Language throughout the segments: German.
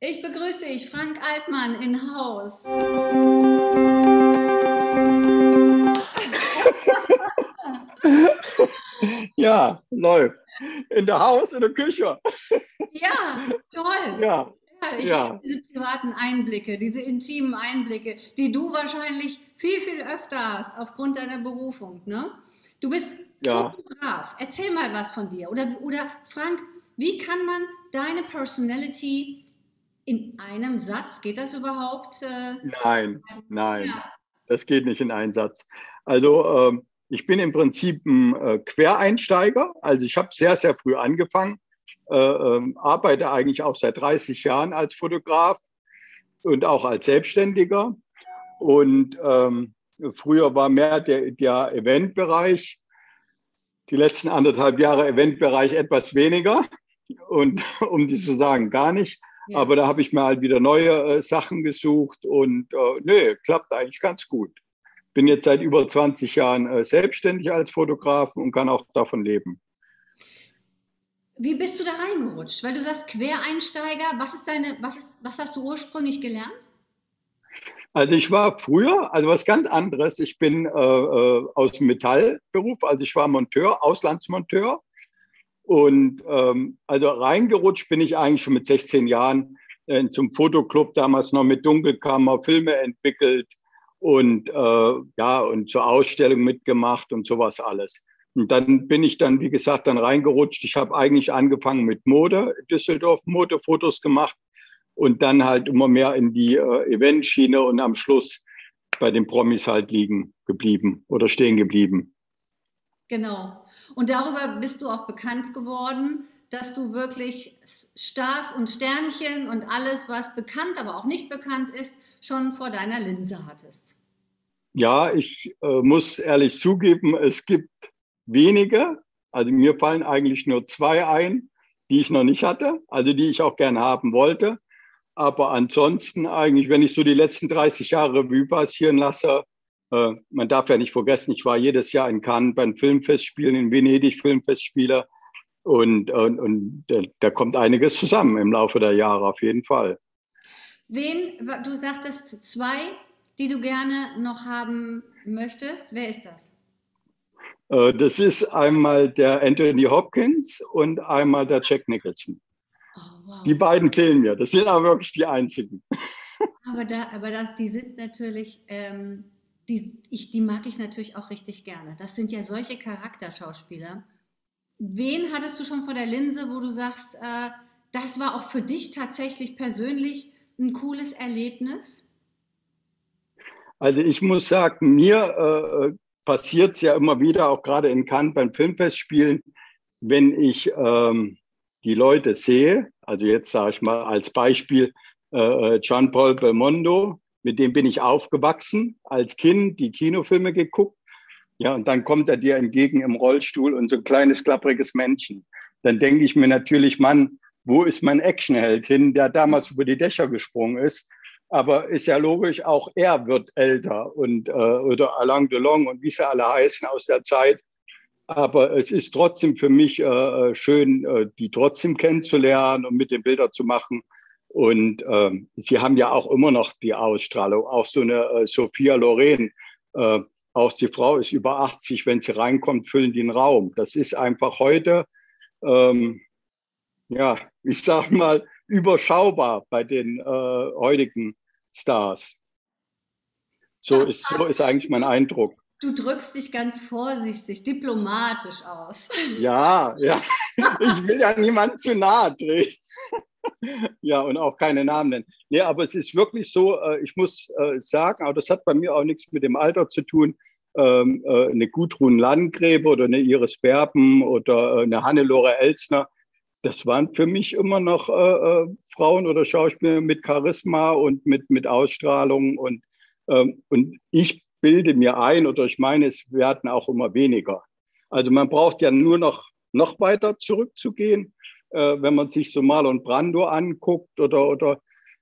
Ich begrüße dich, Frank Altmann in Haus. Ja, läuft. In der Haus, in der Küche. Ja, toll. Ja, Ja, ich liebe ja, diese privaten Einblicke, diese intimen Einblicke, die du wahrscheinlich viel, viel öfter hast aufgrund deiner Berufung, ne? Du bist ja. Fotograf. Erzähl mal was von dir. Oder Frank, wie kann man deine Personality in einem Satz, geht das überhaupt? Nein, nein. Ja, Das geht nicht in einen Satz. Also, ich bin im Prinzip ein Quereinsteiger. Also, ich habe sehr, sehr früh angefangen, arbeite eigentlich auch seit 30 Jahren als Fotograf und auch als Selbstständiger. Und früher war mehr der Eventbereich, die letzten 1,5 Jahre Eventbereich etwas weniger und um die zu sagen, gar nicht. ja. Aber da habe ich mir halt wieder neue Sachen gesucht und nee, klappt eigentlich ganz gut. Bin jetzt seit über 20 Jahren selbstständig als Fotograf und kann auch davon leben. Wie bist du da reingerutscht? Weil du sagst Quereinsteiger. Was hast du ursprünglich gelernt? Also ich war früher, also was ganz anderes. Ich bin aus dem Metallberuf, also ich war Monteur, Auslandsmonteur. Und also reingerutscht bin ich eigentlich schon mit 16 Jahren zum Fotoclub, damals noch mit Dunkelkammer, Filme entwickelt und ja, und zur Ausstellung mitgemacht und sowas alles. Und dann bin ich dann, wie gesagt, dann reingerutscht. Ich habe eigentlich angefangen mit Mode, Düsseldorf, Modefotos gemacht und dann halt immer mehr in die Eventschiene und am Schluss bei den Promis halt liegen geblieben oder stehen geblieben. Genau. Und darüber bist du auch bekannt geworden, dass du wirklich Stars und Sternchen und alles, was bekannt, aber auch nicht bekannt ist, schon vor deiner Linse hattest. Ja, ich muss ehrlich zugeben, es gibt wenige, also mir fallen eigentlich nur zwei ein, die ich noch nicht hatte, also die ich auch gerne haben wollte. Aber ansonsten eigentlich, wenn ich so die letzten 30 Jahre Revue passieren lasse, man darf ja nicht vergessen, ich war jedes Jahr in Cannes beim Filmfestspielen, in Venedig Filmfestspiele und da kommt einiges zusammen im Laufe der Jahre auf jeden Fall. Du sagtest zwei, die du gerne noch haben möchtest. Wer ist das? Das ist einmal der Anthony Hopkins und einmal der Jack Nicholson. Oh, Die wow. beiden fehlen mir. Das sind aber wirklich die einzigen. Die sind natürlich, die mag ich natürlich auch richtig gerne. Das sind ja solche Charakterschauspieler. Wen hattest du schon vor der Linse, wo du sagst, das war auch für dich tatsächlich persönlich ein cooles Erlebnis? Also ich muss sagen, mir passiert es ja immer wieder, auch gerade in Cannes beim Filmfestspielen, wenn ich die Leute sehe, also jetzt sage ich mal als Beispiel Gian-Paul Belmondo, mit dem bin ich aufgewachsen als Kind, die Kinofilme geguckt. Ja, und dann kommt er dir entgegen im Rollstuhl und so ein kleines, klappriges Männchen. Dann denke ich mir natürlich, Mann, wo ist mein Actionheld hin, der damals über die Dächer gesprungen ist? Aber ist ja logisch, auch er wird älter und oder Alain Delon und wie sie alle heißen aus der Zeit. Aber es ist trotzdem für mich schön, die trotzdem kennenzulernen und mit den Bildern zu machen. Und sie haben ja auch immer noch die Ausstrahlung. Auch so eine Sophia Loren, äh, auch die Frau ist über 80, wenn sie reinkommt, füllen die einen Raum. Das ist einfach heute, ähm, ja, ich sag mal, überschaubar bei den heutigen Stars. So ist eigentlich mein Eindruck. Du drückst dich ganz vorsichtig, diplomatisch aus. Ja, ja, ich will ja niemandem zu nahe treten. Ja, und auch keine Namen nennen. Nee, aber es ist wirklich so, ich muss sagen, aber das hat bei mir auch nichts mit dem Alter zu tun. Eine Gudrun Landgräbe oder eine Iris Berben oder eine Hannelore Elsner, das waren für mich immer noch Frauen oder Schauspieler mit Charisma und mit Ausstrahlung. Und ich bilde mir ein, oder ich meine, es werden auch immer weniger. Also man braucht ja nur noch weiter zurückzugehen, wenn man sich so Marlon Brando anguckt oder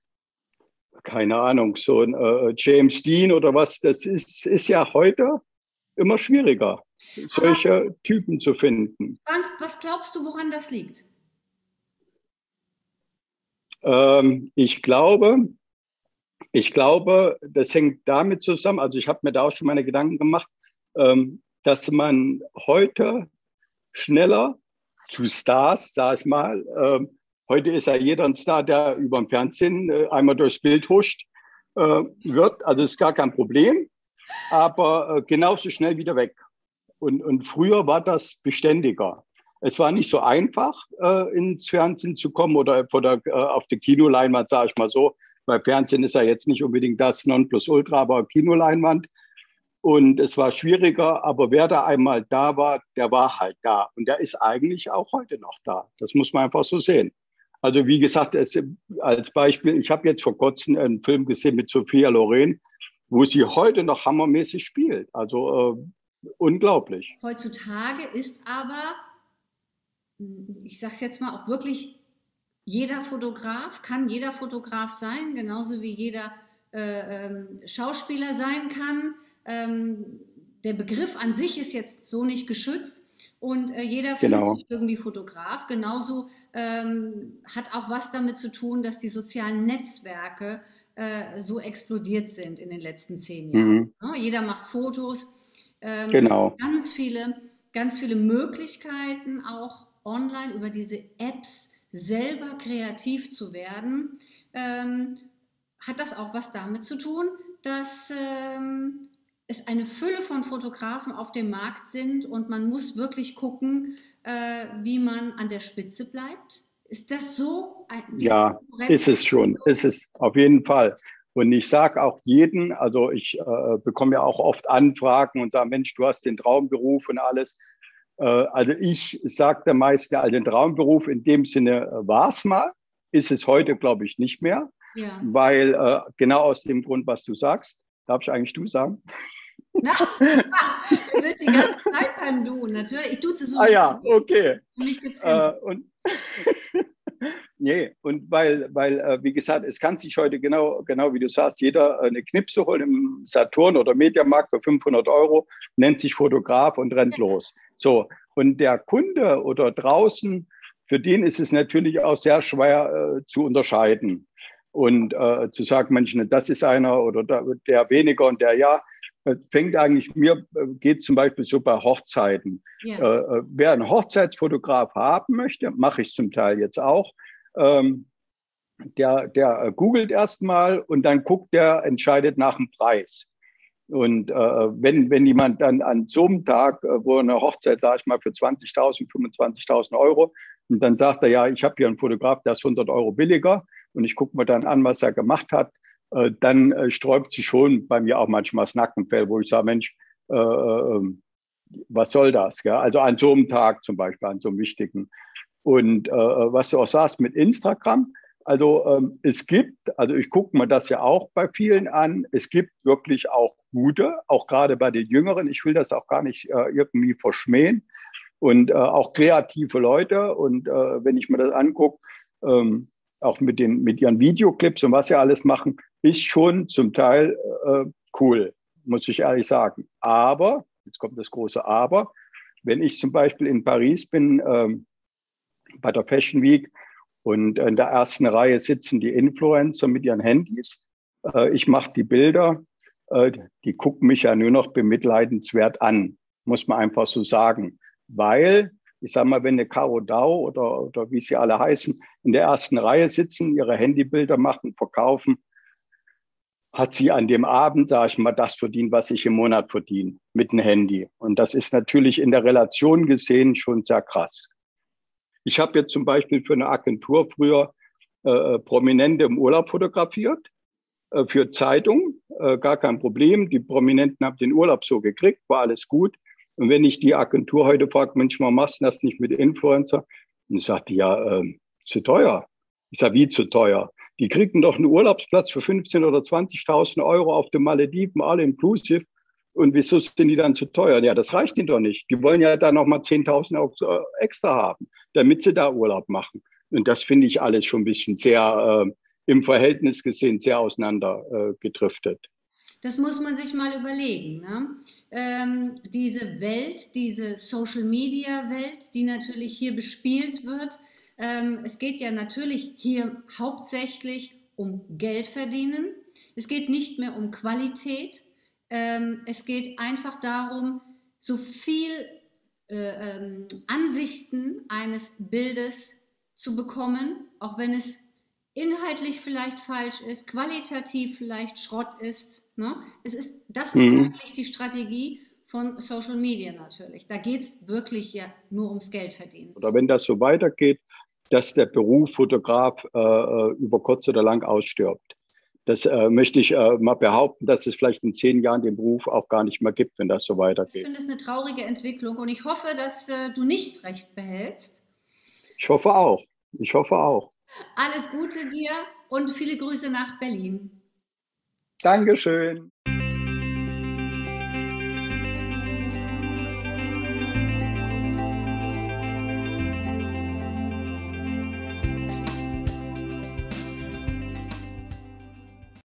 keine Ahnung, so ein James Dean oder was, das ist ja heute immer schwieriger, Aber solche Typen zu finden. Frank, was glaubst du, woran das liegt? Ich glaube, das hängt damit zusammen, also ich habe mir da auch schon meine Gedanken gemacht, dass man heute schneller zu Stars, sag ich mal, heute ist ja jeder ein Star, der über dem Fernsehen einmal durchs Bild huscht, wird. Also ist gar kein Problem, aber genauso schnell wieder weg. Und früher war das beständiger. Es war nicht so einfach, ins Fernsehen zu kommen oder auf die Kinoleinwand, sage ich mal so. Weil Fernsehen ist ja jetzt nicht unbedingt das Nonplusultra, aber Kinoleinwand. Und es war schwieriger, aber wer da einmal da war, der war halt da. Und der ist eigentlich auch heute noch da. Das muss man einfach so sehen. Also wie gesagt, als Beispiel, ich habe jetzt vor kurzem einen Film gesehen mit Sophia Loren, wo sie heute noch hammermäßig spielt. Also unglaublich. Heutzutage ist aber, ich sage es jetzt mal, auch wirklich jeder Fotograf, kann jeder Fotograf sein, genauso wie jeder Schauspieler sein kann. Der Begriff an sich ist jetzt so nicht geschützt und jeder fühlt Genau. sich irgendwie Fotograf. Genauso hat auch was damit zu tun, dass die sozialen Netzwerke so explodiert sind in den letzten 10 Jahren. Mhm. Ne? Jeder macht Fotos. Es gibt Genau. ganz viele Möglichkeiten, auch online über diese Apps selber kreativ zu werden. Hat das auch was damit zu tun, dass es eine Fülle von Fotografen auf dem Markt sind und man muss wirklich gucken, wie man an der Spitze bleibt? Ist das so, diese Ja, Konkurrenz? ist es schon. Ist es auf jeden Fall. Und ich sage auch jeden, also ich bekomme ja auch oft Anfragen und sage, Mensch, du hast den Traumberuf und alles. Also ich sage der meisten, also den Traumberuf in dem Sinne war es mal, ist es heute, glaube ich, nicht mehr, Ja. weil genau aus dem Grund, was du sagst, darf ich eigentlich du sagen? Na, wir sind die ganze Zeit beim Du, natürlich. Ich duze Ah sowieso ja, jeden. okay. Für mich gibt es keinen. Und nee, und weil wie gesagt, es kann sich heute genau wie du sagst, jeder eine Knipse holen im Saturn oder Mediamarkt für 500 €, nennt sich Fotograf und rennt los. So, und der Kunde oder draußen, für den ist es natürlich auch sehr schwer zu unterscheiden. Und zu sagen, Mensch, ne, das ist einer oder der weniger und der ja, fängt eigentlich, mir geht zum Beispiel so bei Hochzeiten. Ja. Wer einen Hochzeitsfotograf haben möchte, mache ich zum Teil jetzt auch, ähm, der googelt erstmal und dann guckt der, entscheidet nach dem Preis. Und wenn jemand dann an so einem Tag, wo eine Hochzeit, sage ich mal, für 20.000, 25.000 Euro, und dann sagt er, ja, ich habe hier einen Fotograf, der ist 100 € billiger und ich gucke mir dann an, was er gemacht hat, dann sträubt sich schon bei mir auch manchmal das Nackenfell, wo ich sage, Mensch, was soll das? Ja? Also an so einem Tag zum Beispiel, an so einem wichtigen. Und was du auch sagst mit Instagram, also es gibt, also ich gucke mir das ja auch bei vielen an, es gibt wirklich auch gute, auch gerade bei den Jüngeren, ich will das auch gar nicht irgendwie verschmähen und auch kreative Leute und wenn ich mir das angucke, auch mit ihren Videoclips und was sie alles machen, ist schon zum Teil cool, muss ich ehrlich sagen. Aber, jetzt kommt das große Aber, wenn ich zum Beispiel in Paris bin, bei der Fashion Week und in der ersten Reihe sitzen die Influencer mit ihren Handys. Ich mache die Bilder, die gucken mich ja nur noch bemitleidenswert an, muss man einfach so sagen. Weil, ich sage mal, wenn eine Caro Dau oder wie sie alle heißen, in der ersten Reihe sitzen, ihre Handybilder machen, verkaufen, hat sie an dem Abend, sage ich mal, das verdient, was ich im Monat verdiene mit dem Handy. Und das ist natürlich in der Relation gesehen schon sehr krass. Ich habe jetzt zum Beispiel für eine Agentur früher Prominente im Urlaub fotografiert, für Zeitungen, gar kein Problem. Die Prominenten haben den Urlaub so gekriegt, war alles gut. Und wenn ich die Agentur heute frage, Mensch, warum machst du das nicht mit Influencer? Und ich sagte, ja, zu teuer. Ich sage, wie zu teuer? Die kriegen doch einen Urlaubsplatz für 15.000 oder 20.000 € auf den Malediven, alle inclusive. Und wieso sind die dann zu teuer? Ja, das reicht ihnen doch nicht. Die wollen ja dann nochmal 10.000 € extra haben, damit sie da Urlaub machen. Und das finde ich alles schon ein bisschen sehr im Verhältnis gesehen sehr auseinander gedriftet. Das muss man sich mal überlegen. Ne? Diese Welt, diese Social-Media-Welt, die natürlich hier bespielt wird, Es geht ja natürlich hier hauptsächlich um Geld verdienen. Es geht nicht mehr um Qualität. Es geht einfach darum, so viel Ansichten eines Bildes zu bekommen, auch wenn es inhaltlich vielleicht falsch ist, qualitativ vielleicht Schrott ist. Ne? Das ist Mhm. eigentlich die Strategie von Social Media natürlich. Da geht es wirklich ja nur ums Geld verdienen. Oder wenn das so weitergeht, dass der Beruf Fotograf über kurz oder lang ausstirbt. Das möchte ich mal behaupten, dass es vielleicht in 10 Jahren den Beruf auch gar nicht mehr gibt, wenn das so Ich weitergeht. finde es eine traurige Entwicklung und ich hoffe, dass du nicht recht behältst. Ich hoffe auch. Ich hoffe auch. Alles Gute dir und viele Grüße nach Berlin. Dankeschön.